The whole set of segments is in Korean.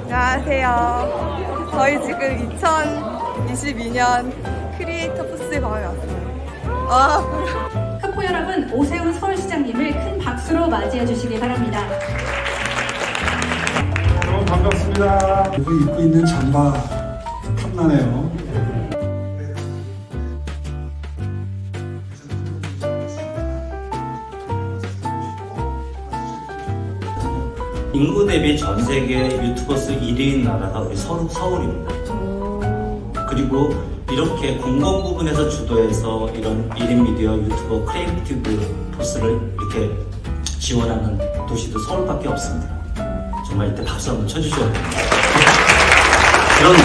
안녕하세요. 저희 지금 2022년 크리에이터 포스에 방에 왔어요. 학부 여러분, 오세훈 서울시장님을 큰 박수로 맞이해 주시기 바랍니다. 여러분 반갑습니다. 입고 있는 잠바 탐나네요. 인구 대비 전 세계 유튜버스 1위인 나라가 우리 서울입니다. 그리고 이렇게 공공 부분에서 주도해서 이런 1인 미디어 유튜버 크리에이티브 포스를 이렇게 지원하는 도시도 서울밖에 없습니다. 정말 이때 박수 한번 쳐주셔야 됩니다. 그런데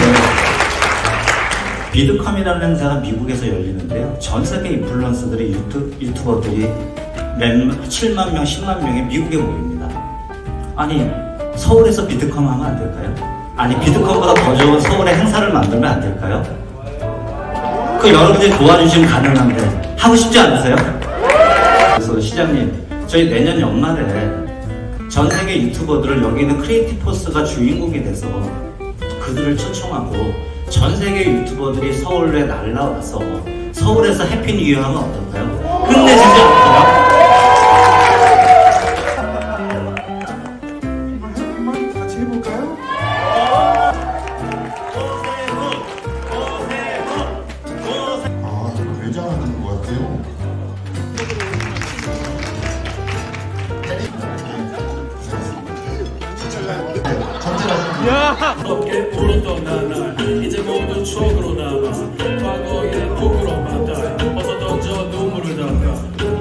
비드컴이라는 행사가 미국에서 열리는데요. 전 세계 인플루언서들이 유튜버들이 7만 명, 10만 명이 미국에 모입니다. 아니, 서울에서 비드컴 하면 안 될까요? 아니, 비드컴보다 더 좋은 서울의 행사를 만들면 안 될까요? 그 여러분들이 도와주시면 가능한데 하고 싶지 않으세요? 그래서 시장님, 저희 내년 연말에 전 세계 유튜버들을 여기 있는 크리에이티브 포스가 주인공이 돼서 그들을 초청하고 전 세계 유튜버들이 서울에 날라와서 서울에서 해피 뉴 이어 하면 어떨까요? 끝내주지 않을까요? 같이 해볼까요? 굉장한 것 같아요. 어깨 울었던 나날 이제 모두 추억으로 남아 과거의 부끄러운 바다에 어서 던져 눈물을 닦아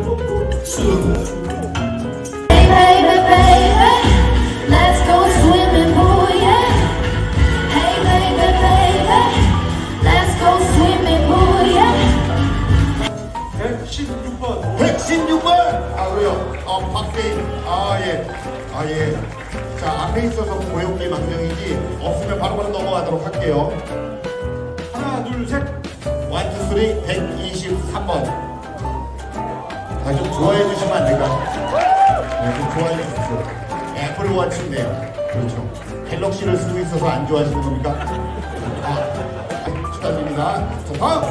Baby, baby, let's go swimming pool, yeah. Hey, baby, baby, let's go swimming pool, yeah. 116번. 116번. 아 그래요. 박세인. 예. 자, 앞에 있어서 고용기 망정이지 없으면 바로바로 넘어가도록 할게요. 하나, 둘, 셋. 1, 2, 3, 123번. 좀 좋아해 주시면 안 될까요? 네, 좀 좋아해 주십시오. 애플 워치인데요. 그렇죠. 갤럭시를 쓰고 있어서 안 좋아하시는 겁니까? 축하드립니다. 자, 다음!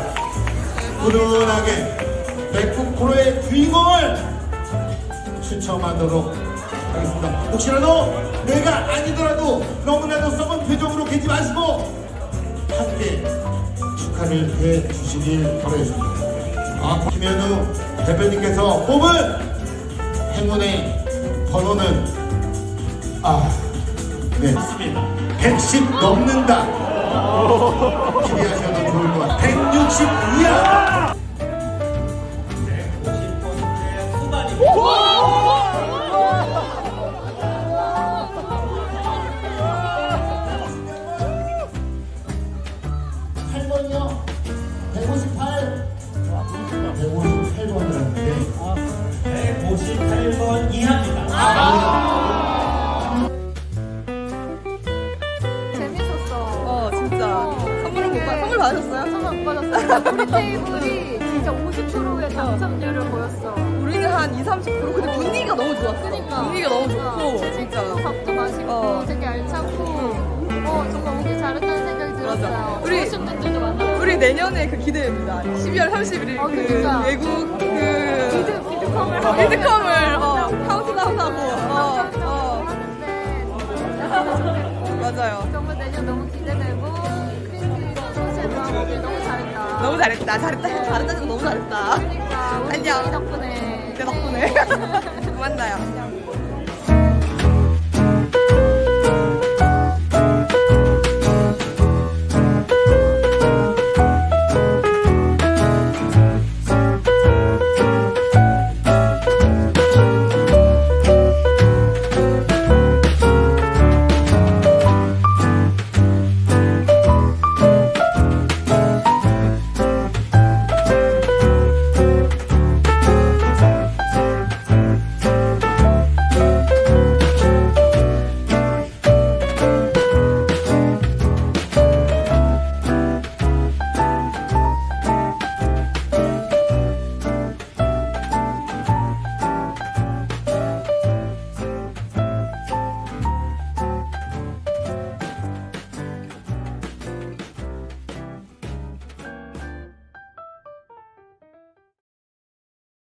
훈훈하게 맥북 프로의 주인공을 추첨하도록 하겠습니다. 혹시라도 내가 아니더라도 너무나도 썩은 표정으로 계지 마시고 함께 축하를 해 주시길 바라겠습니다. 김현우 대표님께서 뽑은 행운의 번호는 네, 110 넘는다. 기대하셔도 좋을 것 같아요. 162야. 150번째 후반입니다. 8번이요. 158. 158번이라는데 158번 이하입니다. 재밌었어. 진짜. 선물 받으셨어요? 선물 못 받았어요. 우리 테이블이 진짜 50%의 당첨률을 보였어. 우리는 한 20, 30%. 근데 분위기가 너무 좋았어. 그러니까. 분위기가 너무 좋고, 진짜. 밥도 맛있고 되게 알차고 정말 오길 잘했다는 생각이 들었어요. 우리- 좋으신 분들도 만나고 우리 내년에 기대됩니다. 12월 31일 그러니까. 외국 비드컴을 카운트다운 하고 하는데 맞아요. 정말 내년 너무 기대되고 크리에이티브 소셜 마음을 너무 잘했다. 너무 잘했다. 너무 잘했다. 그러니까 우리 안녕. 덕분에 내 덕분에 만나요.